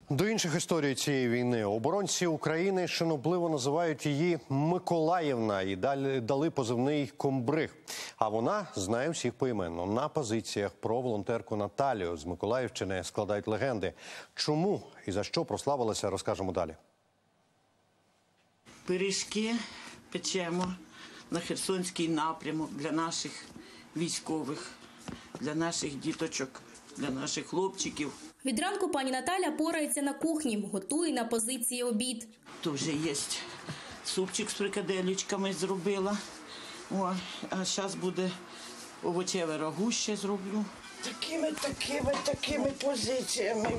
До інших історій цієї війни. Оборонці України шанобливо називають її Миколаївна і дали позивний «Комбриг». А вона знає всіх поіменно. На позиціях про волонтерку Наталію з Миколаївщини складають легенди. Чому і за що прославилася, розкажемо далі. Пиріжки печемо на Херсонський напрямок для наших військових, для наших діточок, для наших хлопчиків. Від ранку пані Наталя порається на кухні, готує на позиції обід. Тут вже є супчик з фрикаделечками зробила. О, а зараз буде овочеве рагу ще зроблю. Такими позиціями,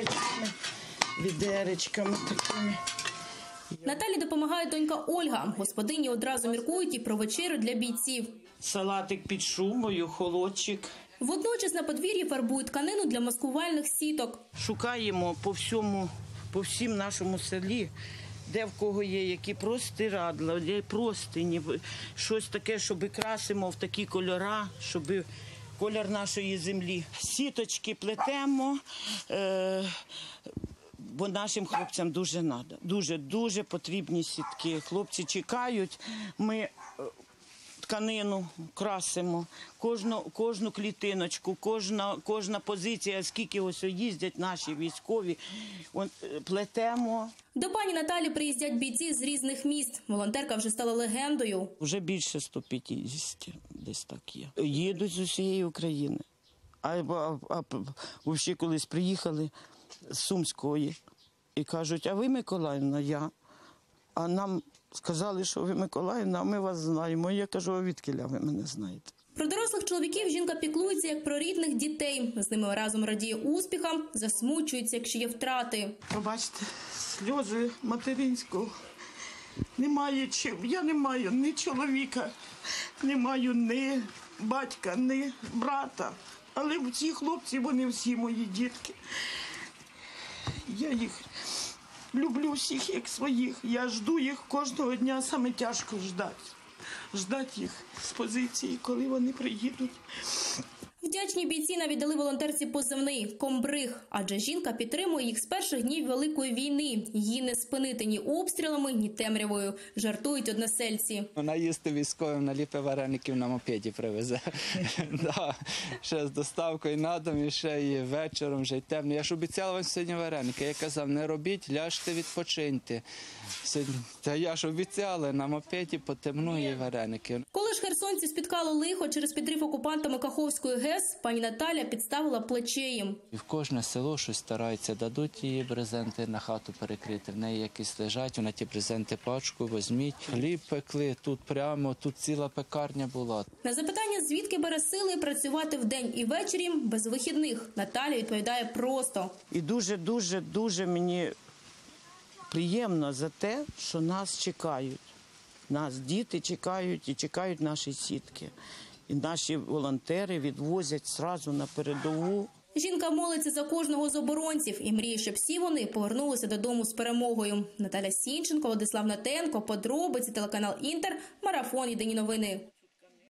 відеречками такими. Наталі допомагає донька Ольга. Господині одразу міркують і про вечерю для бійців. Салатик під шубою, холодчик. Водночас на подвір'ї фарбують тканину для маскувальних сіток. Шукаємо по всім нашому селі, де в кого є, які простирадла, де простині, щось таке, щоб красимо в такі кольори, щоб колір нашої землі. Сіточки плетемо, бо нашим хлопцям дуже треба. Дуже потрібні сітки. Хлопці чекають, ми тканину красимо, кожну клітиночку, кожна позиція, скільки ось їздять наші військові, плетемо. До пані Наталі приїздять бійці з різних міст. Волонтерка вже стала легендою. Вже більше 150, десь так є. Їдуть з усієї України. А взагалі колись приїхали з Сумської і кажуть, а ви Миколаївна? Я. А нам сказали, що ви Миколаївна, а ми вас знаємо. Я кажу, а відкіля ви мене знаєте? Про дорослих чоловіків жінка піклується як про рідних дітей. З ними разом радіє успіхам, засмучується, якщо є втрати. Побачите, сльози материнського. Немає чим. Я не маю ні чоловіка, не маю ні батька, ні брата. Але ці хлопці, вони всі мої дітки. Я їх люблю всіх як своїх. Я жду їх кожного дня, саме тяжко ждати. Ждати їх з позиції, коли вони приїдуть. Вдячні бійці навіть дали волонтерці позивний «Комбриг», адже жінка підтримує їх з перших днів Великої війни. Її не спинити ні обстрілами, ні темрявою, жартують односельці. Вона їсти військовим, наліпить вареників на мопеді привезе. Ще з доставкою на дом, і ще і вечором, вже й темно. Я ж обіцяла вам сьогодні вареники. Я казав, не робіть, ляжте, відпочиньте. Та я ж обіцяла, на мопеді потемнує вареники. Коли ж херсонців спіткало лихо через підрив окупантами Каховської ГЕС, пані Наталя підставила плече їм. В кожне село щось стараються, дадуть їй брезенти на хату перекрити. В неї якісь лежать, вона ті брезенти пачку візьміть. Хліб пекли, тут прямо, тут ціла пекарня була. На запитання, звідки бере сили працювати вдень і ввечері без вихідних, Наталя відповідає просто. І дуже мені приємно за те, що нас чекають. Нас діти чекають і чекають наші сітки. І наші волонтери відвозять одразу на передову. Жінка молиться за кожного з оборонців і мріє, щоб всі вони повернулися додому з перемогою. Наталя Сінченко, Владислав Натенко, подробиці, телеканал «Інтер», марафон «Єдині новини».